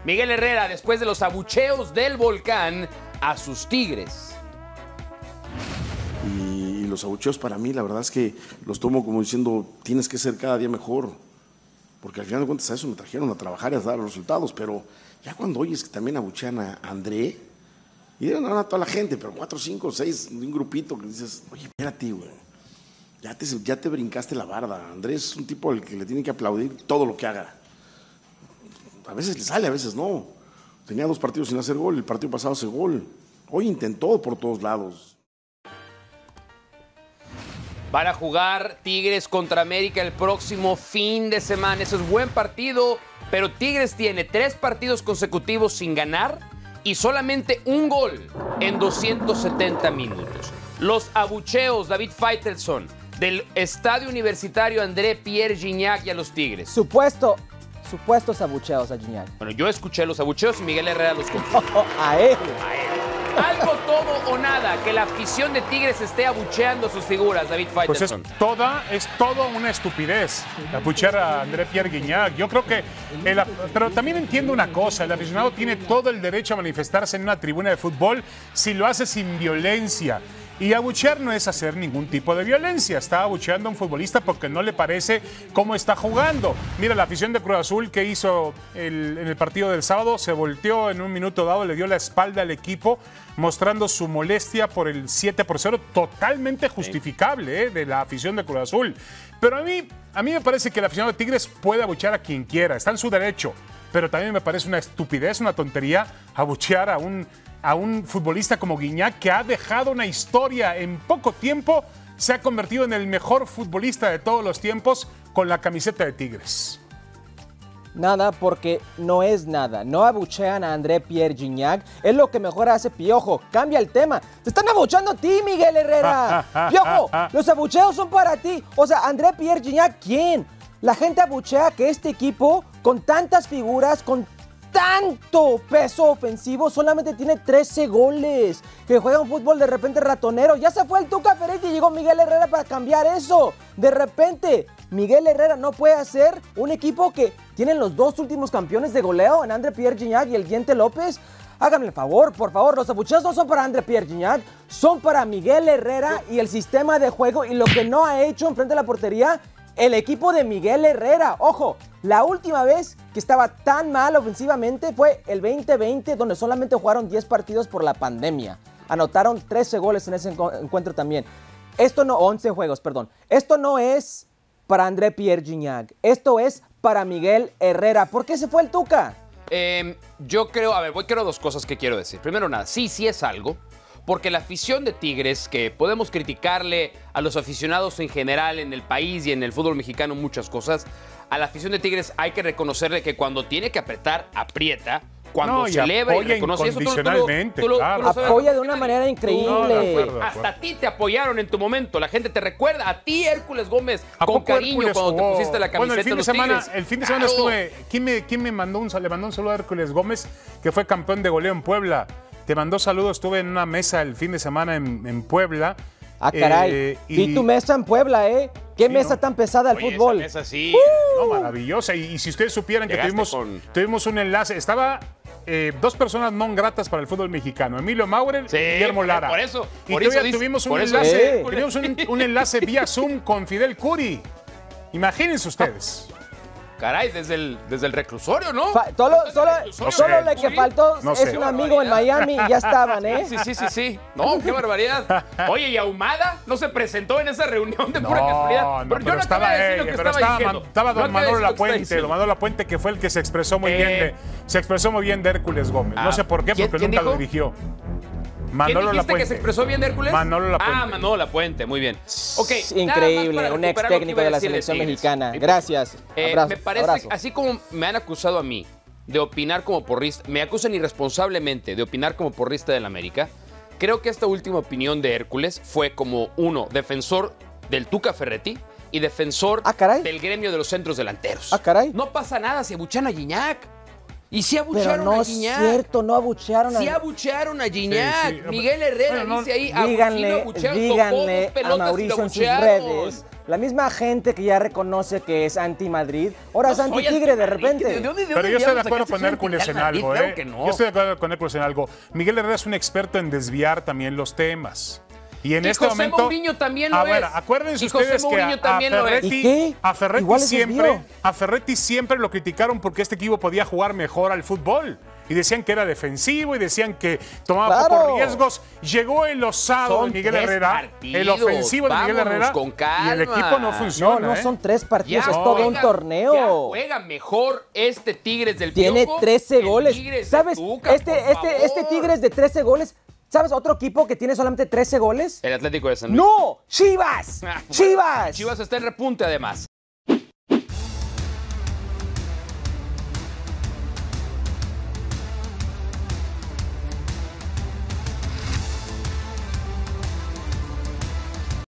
Miguel Herrera, después de los abucheos del Volcán a sus Tigres. Y los abucheos para mí, la verdad es que los tomo como diciendo, tienes que ser cada día mejor. Porque al final de cuentas a eso me trajeron, a trabajar y a dar los resultados. Pero ya cuando oyes que también abuchean a André, y no a toda la gente, pero 4, 5, 6 de un grupito que dices, oye, espérate, güey. Ya te brincaste la barda. Andrés es un tipo al que le tienen que aplaudir todo lo que haga. A veces le sale, a veces no. Tenía 2 partidos sin hacer gol, el partido pasado hace gol. Hoy intentó por todos lados. Van a jugar Tigres contra América el próximo fin de semana. Eso es buen partido, pero Tigres tiene 3 partidos consecutivos sin ganar y solamente un gol en 270 minutos. Los abucheos, David Faitelson, del Estadio Universitario André Pierre Gignac y a los Tigres. Supuestos abucheos a Gignac. Bueno, yo escuché los abucheos y Miguel Herrera los confirmó. A él. Algo todo o nada, que la afición de Tigres esté abucheando sus figuras, David Faitelson. Pues es todo una estupidez abuchear a André Pierre Gignac. Yo creo que, pero también entiendo una cosa, el aficionado tiene todo el derecho a manifestarse en una tribuna de fútbol si lo hace sin violencia. Y abuchear no es hacer ningún tipo de violencia. Está abucheando a un futbolista porque no le parece cómo está jugando. Mira, la afición de Cruz Azul que hizo en el partido del sábado, se volteó en un minuto dado, le dio la espalda al equipo, mostrando su molestia por el 7-0, totalmente justificable de la afición de Cruz Azul. Pero a mí me parece que el aficionado de Tigres puede abuchear a quien quiera, está en su derecho. Pero también me parece una estupidez, una tontería abuchear a un futbolista como Gignac, que ha dejado una historia en poco tiempo, se ha convertido en el mejor futbolista de todos los tiempos con la camiseta de Tigres. Nada, porque no es nada. No abuchean a André Pierre Gignac. Es lo que mejor hace Piojo. Cambia el tema. Te están abucheando a ti, Miguel Herrera. Piojo, los abucheos son para ti. O sea, André Pierre Gignac, ¿quién? La gente abuchea que este equipo, con tantas figuras, con tanto peso ofensivo, solamente tiene 13 goles, que juega un fútbol de repente ratonero. Ya se fue el Tuca Ferretti y llegó Miguel Herrera para cambiar eso. De repente, Miguel Herrera no puede hacer un equipo que tienen los 2 últimos campeones de goleo en André Pierre Gignac y el Diente López. Háganme el favor, por favor, los abucheos no son para André Pierre Gignac, son para Miguel Herrera y el sistema de juego y lo que no ha hecho enfrente de la portería el equipo de Miguel Herrera. Ojo, la última vez que estaba tan mal ofensivamente fue el 2020, donde solamente jugaron 10 partidos por la pandemia. Anotaron 13 goles en ese encuentro también. 11 juegos, perdón. Esto no es para André Pierre Gignac, esto es para Miguel Herrera. ¿Por qué se fue el Tuca? Yo creo, creo 2 cosas que quiero decir. Primero nada, sí es algo. Porque la afición de Tigres, que podemos criticarle a los aficionados en general en el país y en el fútbol mexicano muchas cosas, a la afición de Tigres hay que reconocerle que cuando tiene que apretar, aprieta. Cuando celebra y reconoce eso, claro. Apoya de una manera increíble. De acuerdo. Hasta a ti te apoyaron en tu momento. La gente te recuerda. A ti, Hércules Gómez, con cariño cuando te pusiste la camiseta de los Tigres. El fin de semana estuve... ¿Quién le mandó un saludo a Hércules Gómez, que fue campeón de goleo en Puebla? Te mandó saludos, estuve en una mesa el fin de semana en Puebla. Ah, caray. Vi tu mesa en Puebla, ¿eh? ¿Qué mesa tan pesada el fútbol? Esa mesa sí. No, maravillosa. Y si ustedes supieran que tuvimos un enlace, estaba 2 personas no gratas para el fútbol mexicano, Emilio Maurer y Guillermo Lara. Por eso. Y tuvimos un enlace vía Zoom con Fidel Curi. Imagínense ustedes. Caray, desde el reclusorio, ¿no? Solo le que faltó es un amigo en Miami y ya estaban, ¿eh? Sí. No, qué barbaridad. Oye, ¿y Ahumada no se presentó en esa reunión de pura casualidad? Pero yo no estaba diciendo que estaba diciendo. Estaba don Manolo Lapuente, que fue el que se expresó muy bien de Hércules Gómez. No sé por qué, porque nunca lo dirigió. ¿Quién dijiste que se expresó bien de Hércules? Manolo Lapuente. Manolo Lapuente, muy bien. Okay, increíble, un ex técnico de la selección mexicana. Gracias. Me parece, así como me han acusado a mí de opinar como porrista, me acusan irresponsablemente de opinar como porrista del América, creo que esta última opinión de Hércules fue como defensor del Tuca Ferretti y defensor del gremio de los centros delanteros. No pasa nada si abuchan a Gignac. Y sí abuchearon a Gignac. Pero no es cierto, no abuchearon a... Sí abuchearon a Gignac. Sí. Miguel Herrera dice ahí, díganle a Mauricio en sus redes La misma gente que ya reconoce que es anti-Madrid, ahora es anti-Tigre de repente. Pero yo estoy de acuerdo con Hércules en algo, Claro que no. Yo estoy de acuerdo con Hércules en algo. Miguel Herrera es un experto en desviar también los temas. Y en este José momento. Mourinho también lo es. Acuérdense Y José ustedes que Mourinho también lo es. ¿Y qué? a Ferretti Igual es desvío. siempre lo criticaron porque este equipo podía jugar mejor al fútbol. Y decían que era defensivo y decían que tomaba Claro. pocos riesgos. Llegó el osado Son de Miguel 3 Herrera, partidos. el ofensivo de Miguel Vámonos Herrera. con calma. Y el equipo no funciona. No son 3 partidos, Ya es todo un juega- torneo. Ya juega mejor este Tigres del Tiene Piojo 13 que el goles. Tigres de ¿Sabes? Tuca, Este por Tigres de 13 goles. ¿Sabes otro equipo que tiene solamente 13 goles? El Atlético de San Luis. ¡No! ¡Chivas! Bueno, ¡Chivas! Chivas está en repunte además.